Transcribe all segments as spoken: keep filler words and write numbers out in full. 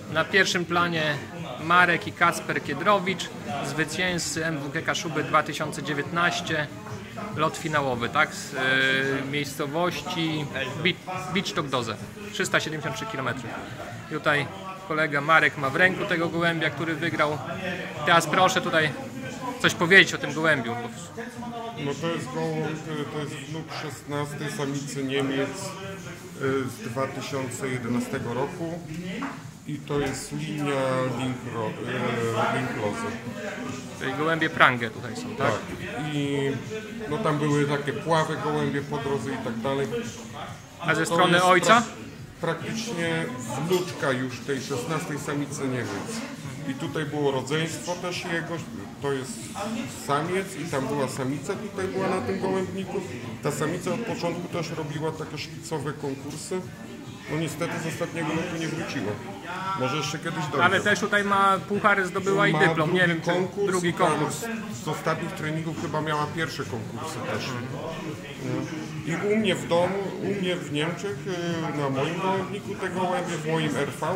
Na pierwszym planie Marek i Kacper Kiedrowicz, zwycięzcy M W K Kaszuby dwa tysiące dziewiętnaście, lot finałowy, tak, z y, miejscowości Bicztok-Doze, trzysta siedemdziesiąt trzy kilometry. Tutaj kolega Marek ma w ręku tego gołębia, który wygrał. Teraz proszę tutaj coś powiedzieć o tym gołębiu. No to jest gołąb, to jest wnuk szesnastej samicy Niemiec z dwa tysiące jedenastego roku i to jest linia Linklose. Czyli gołębie Prange tutaj są, tak? Tak. I no tam były takie pławe gołębie po drodze i tak dalej. A ze strony ojca? Pra praktycznie wnuczka już tej szesnastej samicy Niemiec. I tutaj było rodzeństwo też jego, to jest samiec i tam była samica, tutaj była na tym gołębniku. Ta samica od początku też robiła takie szpicowe konkursy. No niestety z ostatniego lotu nie wróciła. Może jeszcze kiedyś dojdzie. Ale też tutaj ma puchar, zdobyła i dyplom, nie wiem, konkurs, drugi konkurs. Z ostatnich treningów chyba miała pierwsze konkursy też. I u mnie w domu, u mnie w Niemczech, na moim gołębniku te gołębie, w moim R V,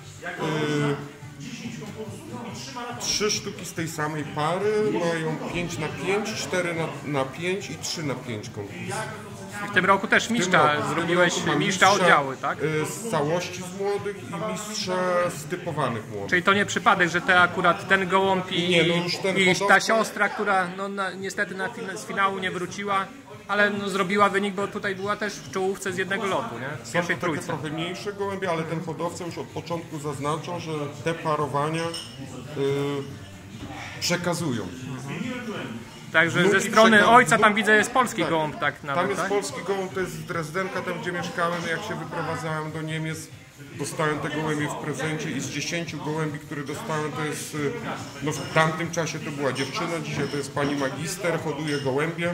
trzy sztuki z tej samej pary mają pięć na pięć, cztery na pięć i trzy na pięć konkursów. I w tym roku też mistrza, zrobiłeś mistrza oddziały, tak? Z całości z młodych i mistrza z typowanych młodych. Czyli to nie przypadek, że te akurat ten gołąb i, nie, no już ten i hodowca... ta siostra, która no, na, niestety na, z finału nie wróciła, ale no, zrobiła wynik, bo tutaj była też w czołówce z jednego lotu, nie? Z pierwszej trójce. Są trochę mniejsze gołębie, ale ten hodowca już od początku zaznaczał, że te parowania yy, przekazują. Mhm. Także Wnuki ze strony przeka... ojca tam widzę jest polski tak, gołąb, tak nawet, tam jest tak? polski gołąb, to jest Drezdenka, tam gdzie mieszkałem, jak się wyprowadzałem do Niemiec, dostałem te gołębie w prezencie i z dziesięciu gołębi, które dostałem, to jest, no w tamtym czasie to była dziewczyna, dzisiaj to jest pani magister, hoduje gołębie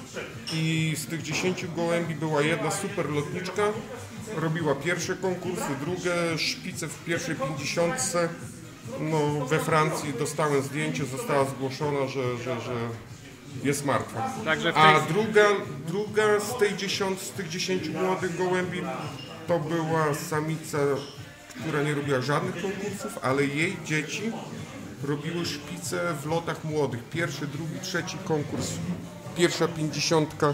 i z tych dziesięciu gołębi była jedna super lotniczka, robiła pierwsze konkursy, drugie szpice w pierwszej pięćdziesiątce. No, we Francji dostałem zdjęcie, została zgłoszona, że, że, że jest martwa. Także w tej... A druga, druga z, tej dziesiąt, z tych dziesięciu młodych gołębi to była samica, która nie robiła żadnych konkursów, ale jej dzieci robiły szpice w lotach młodych. Pierwszy, drugi, trzeci konkurs, pierwsza pięćdziesiątka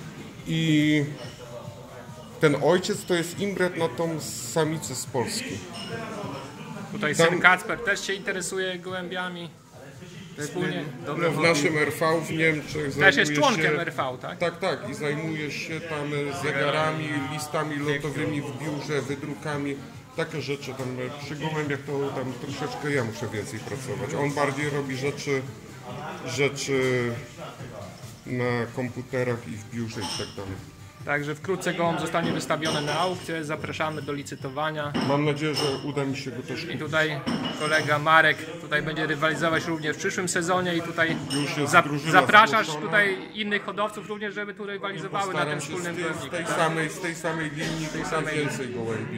i ten ojciec to jest imbret na tą samicę z Polski. Tutaj syn Kacper też się interesuje gołębiami. Wspólnie no, w naszym R V w Niemczech też jest członkiem się, R V, tak? Tak, tak. I zajmuje się tam zegarami, listami lotowymi w biurze, wydrukami. Takie rzeczy tam przy gołębiach to tam troszeczkę ja muszę więcej pracować. On bardziej robi rzeczy, rzeczy na komputerach i w biurze i tak dalej. Także wkrótce gołąb zostanie wystawiony na aukcję, zapraszamy do licytowania. Mam nadzieję, że uda mi się go też kupić. I tutaj kolega Marek tutaj będzie rywalizować również w przyszłym sezonie i tutaj zap zapraszasz tutaj innych hodowców również, żeby tu rywalizowały na tym wspólnym gołębniku. Z tej samej, z tej samej linii, tej samej więcej gołębi.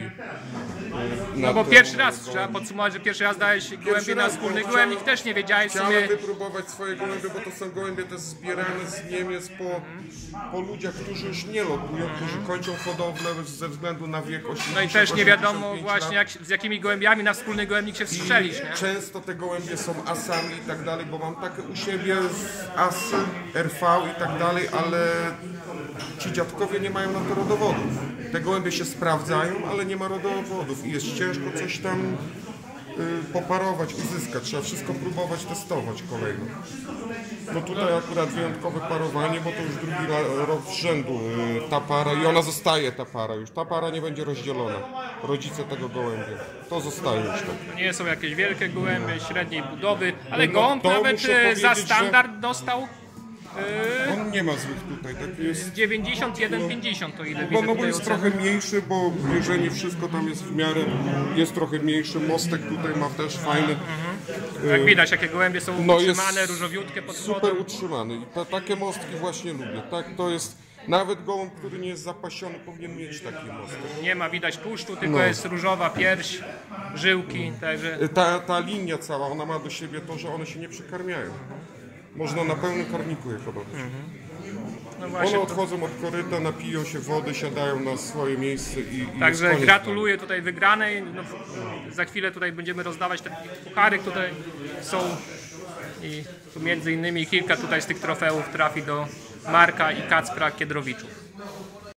No bo pierwszy raz, trzeba podsumować, że pierwszy raz dałeś gołębie na wspólny gołębnik, też nie wiedziałeś w sumie. Chciałem wypróbować swoje gołębie, bo to są gołębie też zbierane z Niemiec po, po ludziach, którzy już nie lotują, którzy kończą hodowlę ze względu na wiek osiemdziesiąt. No i też nie wiadomo właśnie jak, z jakimi gołębiami na wspólny gołębnik się wstrzelić, nie? Często te gołębie są asami i tak dalej, bo mam takie u siebie asy, R V i tak dalej, ale ci dziadkowie nie mają na to rodowodów. Te gołębie się sprawdzają, ale nie ma rodowodów i jest ciężko coś tam y, poparować, uzyskać. Trzeba wszystko próbować testować kolejno. No tutaj akurat wyjątkowe parowanie, bo to już drugi rok z rzędu y, ta para i ona zostaje ta para już. Ta para nie będzie rozdzielona. Rodzice tego gołębia. To zostaje już tak. Nie są jakieś wielkie gołębie, średniej budowy, ale no, gołąb nawet za standard że... dostał. Yy, On nie ma złych tutaj, tak jest. dziewięćdziesiąt jeden pięćdziesiąt to ile no, widzę no bo jest oceny. trochę mniejszy, bo jeżeli nie wszystko tam jest w miarę, jest trochę mniejszy, mostek tutaj ma też fajny. Mhm. Jak widać, jakie gołębie są no utrzymane, różowiutkie pod spodem. Super utrzymany i ta, takie mostki właśnie lubię, tak, to jest, nawet gołąb, który nie jest zapasiony, powinien mieć taki mostek. Nie ma widać tłuszczu, tylko no. jest różowa pierś, żyłki, także... Ta, ta linia cała, ona ma do siebie to, że one się nie przekarmiają. Można na pełnym karniku je hodować. Mhm. No właśnie, One to- odchodzą od koryta, napiją się wody, siadają na swoje miejsce i, i jest Także koniec. gratuluję tutaj wygranej. No, za chwilę tutaj będziemy rozdawać te puchary, które są i tu między innymi kilka tutaj z tych trofeów trafi do Marka i Kacpra Kiedrowiczów.